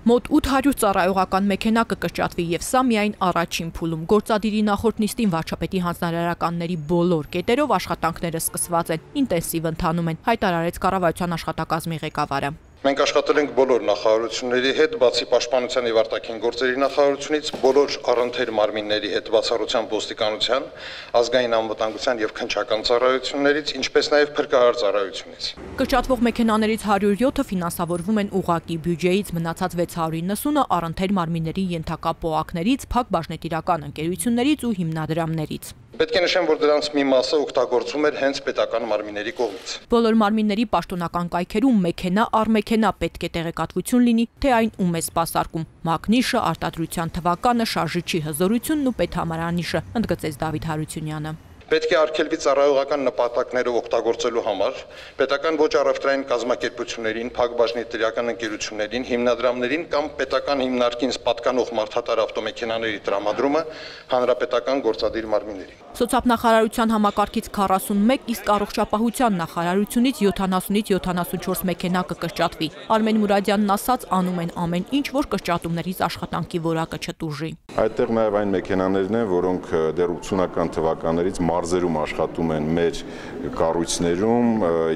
Մոտ 800 ծառայողական մեքենա կկրճատվի եւ սա միայն առաջին փուլում։ Գործադիրի նախորդ նիստին վարչապետի հանձնարարականների բոլոր կետերով աշխատանքները սկսված են, ինտենսիվ ընթանում են, հայտարարեց կառավարության աշխատակազմի ղեկավարը։ Մենք աշխատել ենք բոլոր նախարարությունների հետ, բացի Պաշտպանության եւ արտաքին գործերի նախարարությունից, բոլոր առընթեր մարմինների հետ, բացառությամբ ոստիկանության, ազգային անվտանգության եւ քննչական ծառայություններից, ինչպես նաեւ փրկարար ծառայությունից։ Կրճատվող մեքենաներից 107-ը ֆինանսավորվում են ուղղակի բյուջեից, մնացած 690-ը առընթեր մարմինների ենթակա պոակներից, փակ բաժնետիրական ընկերություններից ու հիմնադրամներից։ Պետք է նշեմ, որ դրանց մի մասը օգտագործվում էր հենց պետական մարմինների կողմից։ Բոլոր մարմինների պաշտոնական կայքերում մեքենա առ մեքենա պետք է տեղեկատվություն լինի, թե այն ում է սպասարկում։ Մագնիշը, արտադրության թվականը, շարժիչի հզորությունն ու պետհամարանիշը, ընդգծեց Դավիթ Հարությունյանը։ Պետք է արգելվի ծառայողական նպատակներով օգտագործելու համար պետական ոչ առևտրային կազմակերպություններին, փակ բաժնետիրական ընկերություններին, հիմնադրամներին կամ պետական հիմնարկին պատկանող մարդատար ավտոմեքենաների տրամադրումը հանրապետական գործադիր մարմիններին։ Սոցիալնախարարության համակարգից 41, իսկ առողջապահության նախարարությունից 70-ից 74 մեքենա կկրճատվի։ Արմեն Մուրադյանն ասաց, անում են ամեն ինչ, որ կրճատումներից աշխատանքի որակը չտուժի։ Այդտեղ նաև այն մեքենաներն են, որոնք դեռ 80-ական թվականներից մարզերում աշխատում են մեր կառույցներում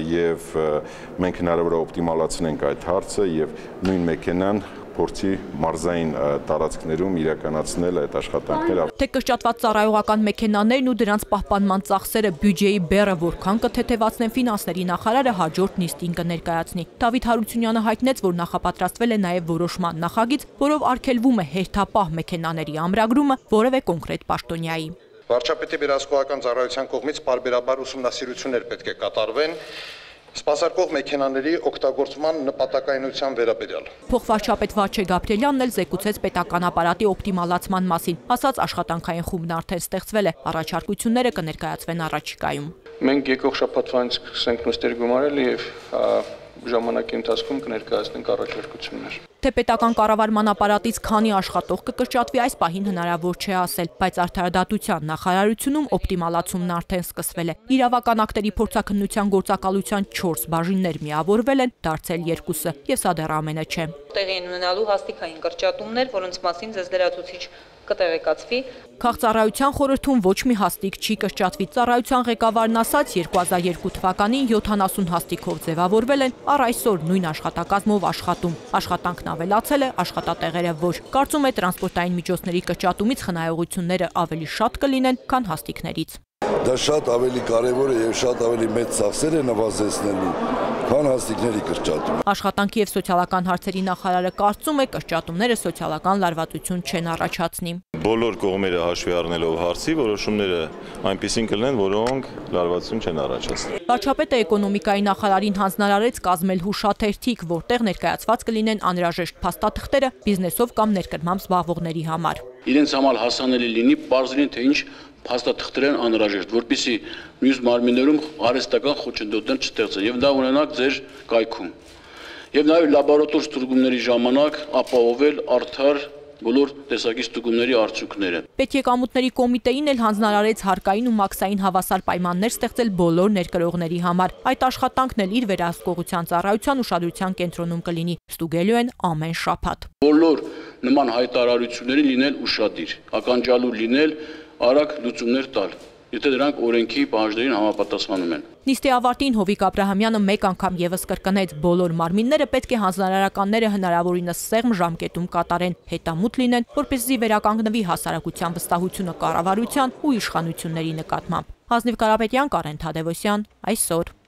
եւ մենք հնարավոր է օպտիմալացնենք այդ հարցը եւ նույն մեքենան փորձի մարզային տարածքներում իրականացնել այդ աշխատանքները։ Թե կրճատված ծառայողական մեքենաներն ու դրանց պահպանման ծախսերը բյուջեի բեռը որքան կթեթևացնեն, ֆինանսների նախարարը հաջորդ նիստին կներկայացնի։ Դավիթ Հարությունյանը հայտնեց, որ նախապատրաստվել է նաև որոշման նախագիծ, որով արգելվում է հերթապահ մեքենաների ամրագրումը որևէ կոնկրետ պաշտոնյայի։ Վարչապետի վերահսկողական ծառայության կողմից պարբերաբար ուսումնասիրություններ պետք է կատարվեն սպասարկող մեքենաների օգտագործման նպատակայնության վերաբերյալ։ Փոխվարչապետ Վաչե Գաբրիելյանն էլ զեկուցեց պետական ապարատի օպտիմալացման մասին, ասաց աշխատանքային խումբն արդեն ստեղծվել է, առաջարկությունները կներկայացվեն առաջիկայում։ Մենք եկող շաբաթվանից սկսենք նստեր գումարել եւ ժամանակի ընթացքում կներկայացնենք առաջարկություններ։ Թե պետական կառավարման ապարատից քանի աշխատող կկրճատվի, այս պահին հնարավոր չէ ասել, բայց արդարադատության նախարարությունում օպտիմալացումն արդեն սկսվել է։ Իրավական ակտերի փորձաքննության գործակալության 4 բաժիններ միավորվել են, դարձել 2-ը, եւ սա դեռ ամենը չէ։ Տեղի են ունենալու հաստիկային կրճատումներ, որոնց մասին ձեզ լրացուցիչ կտեղեկացվի։ Քաղծառայության խորհրդում ոչ մի հաստիկ չի կրճատվի։ Ծառայության ղեկավարն ասաց, 2002 թվականին 70 հաստիկով ձևավորվել են, առ այսօր նույն աշխատակազմով աշխատում։ Աշխատանքն ավելացել է, աշխատատեղերը ոչ։ Կարծում է տրանսպորտային միջոցների կրճատումից խնայողությունները ավելի շատ կլինեն, քան հաստիկներից։ Դա շատ ավելի կարևոր է եւ շատ ավելի մեծ ծախսեր է նվազեցնելու, քան հաստիկների կրճատումը։ Աշխատանքի եւ սոցիալական հարցերի նախարարը կարծում է, կրճատումները սոցիալական լարվածություն չեն առաջացնի։ Բոլոր կողմերը հաշվի առնելով հարցի որոշումները այնպիսին կլինեն, որոնք լարվածություն չեն առաջացնի։ Վարչապետը էկոնոմիկայի նախարարին հանձնարարեց կազմել հուշաթերթիկ, որտեղ ներկայացված կլինեն անհրաժեշտ փաստաթղթերը բիզնեսով կամ ներկրմամբ զբաղվողների համար։ Իրենց համար հասանելի լինի, պարզ լինի, թե ինչ փաստաթղթեր են անհրաժեշտ, որպեսզի մյուս մարմիններում արհեստական խոչընդոտներ չստեղծեն եւ դա ունենաք ձեր կայքում։ Եվ նաեւ լաբորատոր ստուգումների ժամանակ ապահովել արդար բոլոր տեսակի ստուգումների արդյունքները։ Պետեկամուտների կոմիտեին էլ հանձնարարեց հարկային ու մաքսային հավասար պայմաններ ստեղծել բոլոր ներկրողների համար։ Այդ աշխատանքն էլ իր վերահսկողության ծառայության ուշադրության կենտրոնում կլինի։ Ստուգելու են ամեն շաբաթ։ Բոլոր նման հայտարարությունների լինել ուշադիր, ականջալու լինել, արագ լուծումներ տալ, եթե դրանք օրենքի պահանջներին համապատասխանում են։ Նիստի ավարտին Հովիկ Աբրահամյանը մեկ անգամ եւս կրկնեց, բոլոր մարմինները պետք է հանձնարարականները հնարավորինս սեղմ ժամկետում կատարեն, հետամուտ լինեն, որպեսզի վերականգնվի հասարակության վստահությունը կառավարության ու իշխանությունների նկատմամբ։ Ազնիվ Կարապետյան, Կարեն Թադևոսյան, այսօր։